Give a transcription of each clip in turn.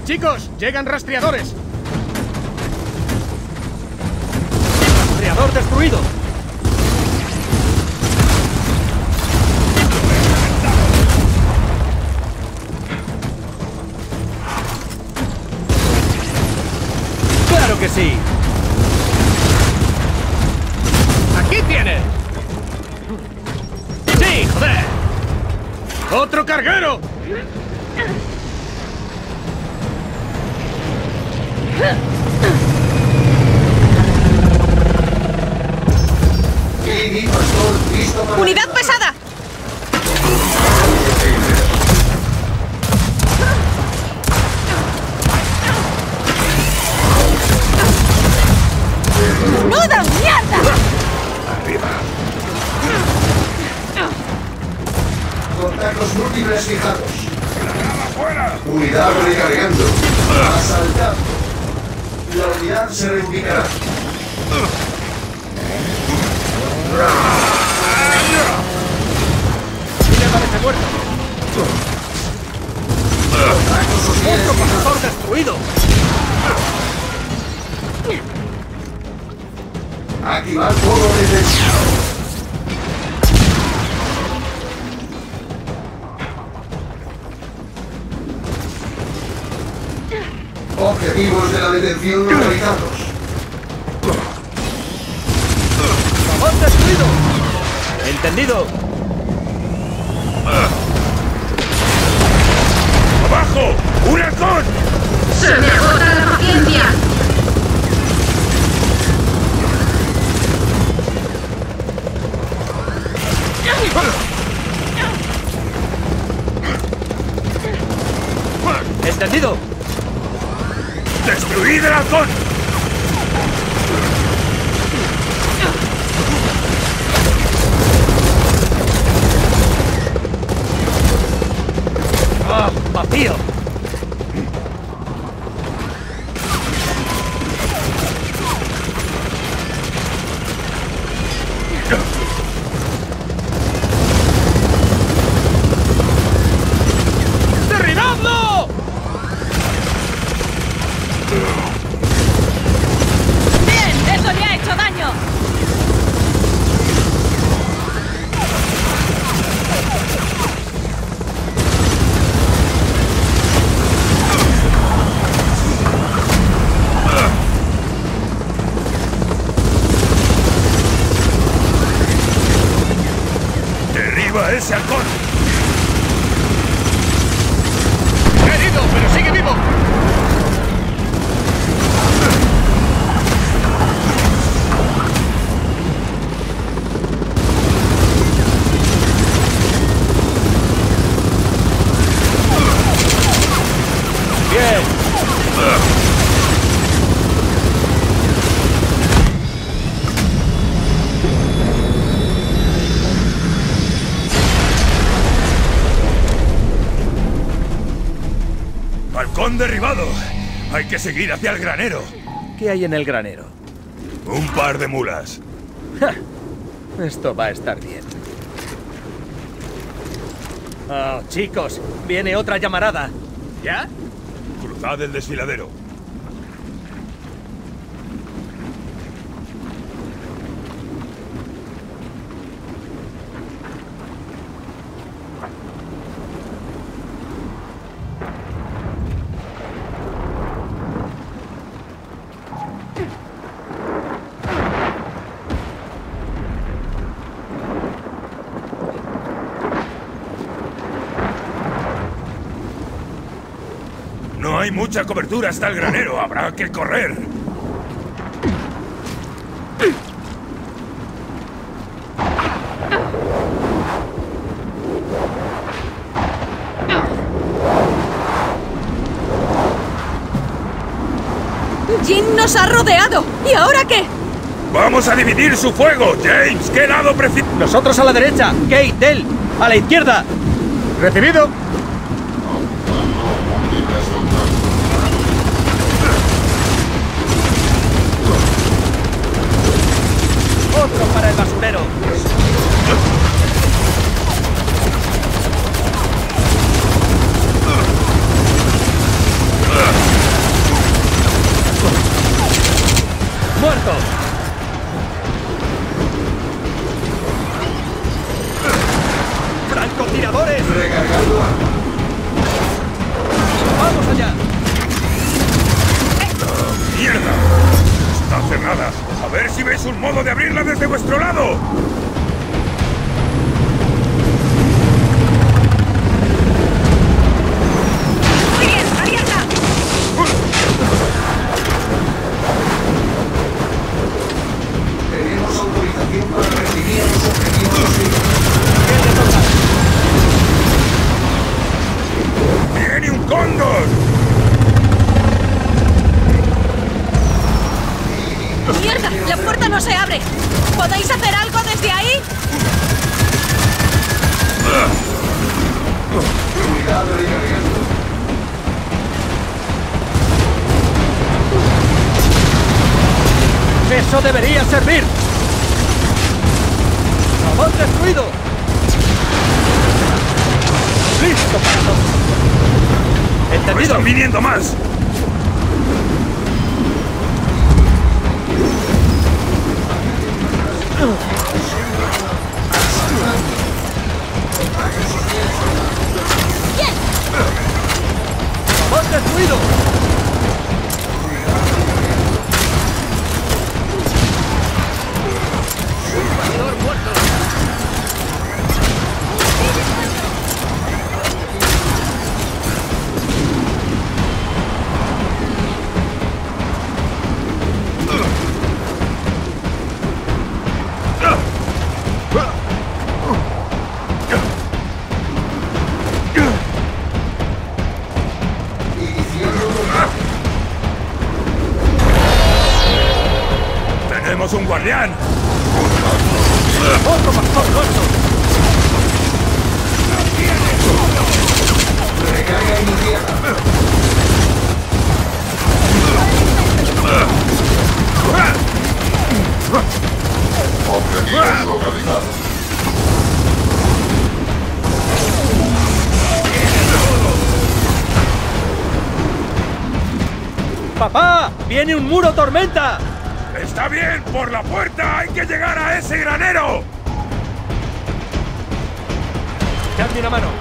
Chicos, llegan rastreadores. Rastreador destruido. ¡Claro que sí! ¡Aquí tienes! ¡Sí, joder! ¡Otro carguero! ¡Unidad pesada! ¡Menuda mierda! Arriba. Contactos múltiples fijados. ¡Fuera! Unidad recargando. Asaltado. La unidad se reubicará. ¡Mira, parece muerto! ¡Otro profesor destruido! Activar fuego defensivo. Objetivos de la detención localizados. ¡Vagón destruido! ¡Entendido! ¡Abajo! ¡Un halcón! ¡Se me agota la paciencia! ¡Entendido! ¡Destruid el halcón! ¡Ah, vacío! ¡Derribadlo! ¡Bien! ¡Eso le ha hecho daño! ¡Derriba ese halcón! ¡Herido, pero sigue vivo! ¡Bien! ¡Halcón derribado! Hay que seguir hacia el granero. ¿Qué hay en el granero? Un par de mulas. ¡Ja! Esto va a estar bien. Oh, chicos, viene otra llamarada. ¿Ya? Cruzad el desfiladero. No hay mucha cobertura hasta el granero. Habrá que correr. ¡Jin nos ha rodeado! ¿Y ahora qué? ¡Vamos a dividir su fuego! ¡James! ¿Qué lado prefieres? Nosotros a la derecha. Kate, Del, a la izquierda. Recibido. Otro para el basurero. modo de abrirla desde vuestro lado! Muy bien, abierta. Tenemos autorización para recibir a los objetivos hostiles. ¡Viene un cóndor! ¡Mierda! ¡La puerta no se abre! ¿Podéis hacer algo desde ahí? Unidad recargando. ¡Eso debería servir! ¡Robot destruido! ¡Listo para todo! ¡No ¡Entendido! están viniendo más! ¡Bien! ¡Robot destruido! ¡Tenemos un guardián! ¡Otro pastor muerto! Recarga inmediata. Objetivos localizados. ¡Papá! ¡Viene un muro tormenta! ¡Está bien! ¡Por la puerta! ¡Hay que llegar a ese granero! ¡Dadme una mano!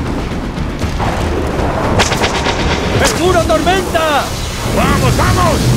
¡El muro tormenta! ¡Vamos, vamos!